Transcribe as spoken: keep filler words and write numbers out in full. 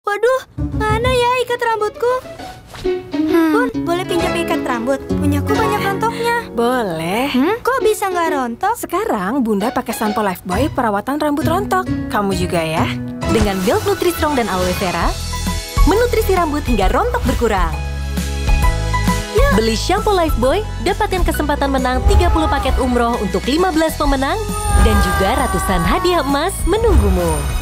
Waduh, mana ya ikat rambutku? Hmm. Bun, boleh pinjam ikat rambut? Punyaku banyak rontoknya. Boleh. Hmm? Kok bisa nggak rontok? Sekarang Bunda pakai sampo Lifebuoy perawatan rambut rontok. Kamu juga ya. Dengan Milk Nutri-Strong dan Aloe Vera, menutrisi rambut hingga rontok berkurang. Ya. Beli shampoo Lifebuoy, dapatkan kesempatan menang tiga puluh paket umroh untuk lima belas pemenang dan juga ratusan hadiah emas menunggumu.